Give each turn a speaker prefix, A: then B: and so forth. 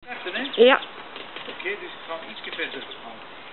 A: Achter, hè?
B: Ja.
A: Oké, dus ik ga ietsje verder gaan.